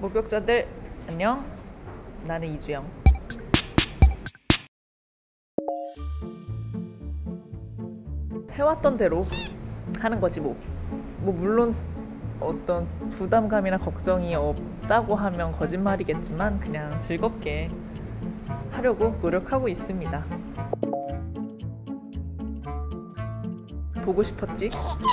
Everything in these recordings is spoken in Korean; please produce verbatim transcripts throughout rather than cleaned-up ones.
목격자들 안녕, 나는 이주영. 해왔던 대로 하는 거지 뭐. 뭐 물론 어떤 부담감이나 걱정이 없다고 하면 거짓말이겠지만 그냥 즐겁게 하려고 노력하고 있습니다. 보고 싶었지?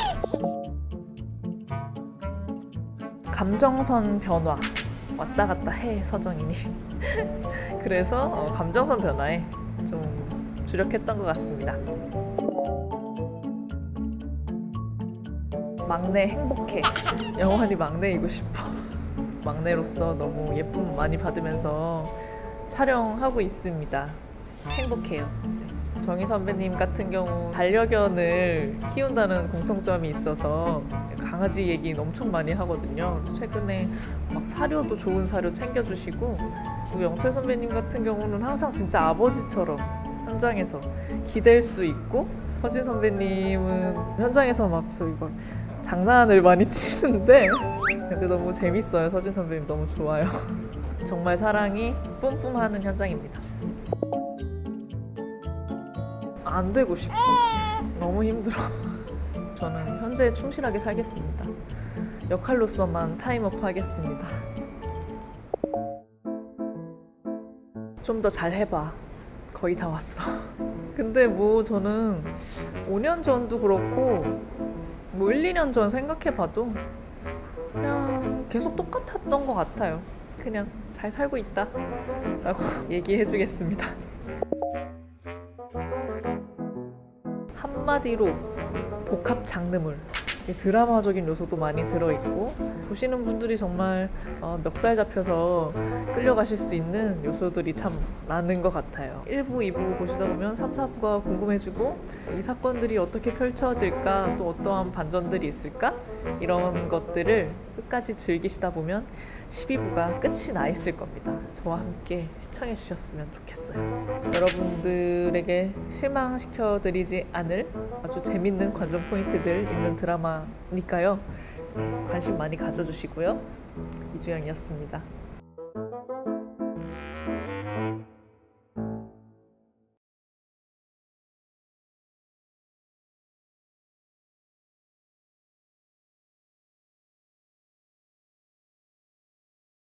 감정선 변화 왔다 갔다 해 서정인이. 그래서 어, 감정선 변화에 좀 주력했던 것 같습니다. 막내 행복해. 영원히 막내이고 싶어. 막내로서 너무 예쁨 많이 받으면서 촬영하고 있습니다. 행복해요. 정희 선배님 같은 경우 반려견을 키운다는 공통점이 있어서 강아지 얘기는 엄청 많이 하거든요. 최근에 막 사료도 좋은 사료 챙겨주시고, 그리고 영철 선배님 같은 경우는 항상 진짜 아버지처럼 현장에서 기댈 수 있고, 허진 선배님은 현장에서 막 저기 막 장난을 많이 치는데 근데 너무 재밌어요. 서진 선배님 너무 좋아요. 정말 사랑이 뿜뿜하는 현장입니다. 안 되고 싶어. 너무 힘들어. 저는 현재에 충실하게 살겠습니다. 역할로서만 타임업 하겠습니다. 좀 더 잘 해봐. 거의 다 왔어. 근데 뭐 저는 오 년 전도 그렇고 뭐 일, 이 년 전 생각해봐도 그냥 계속 똑같았던 것 같아요. 그냥 잘 살고 있다 라고 얘기해주겠습니다. 한마디로 복합 장르물. 드라마적인 요소도 많이 들어있고, 보시는 분들이 정말 어, 멱살 잡혀서 끌려가실 수 있는 요소들이 참 많은 것 같아요. 일 부, 이 부 보시다 보면 삼, 사 부가 궁금해지고, 이 사건들이 어떻게 펼쳐질까, 또 어떠한 반전들이 있을까, 이런 것들을 끝까지 즐기시다 보면 십이 부가 끝이 나 있을 겁니다. 저와 함께 시청해 주셨으면 좋겠어요. 여러분들에게 실망시켜드리지 않을 아주 재밌는 관전 포인트들 있는 드라마니까요. 관심 많이 가져주시고요. 이주영이었습니다.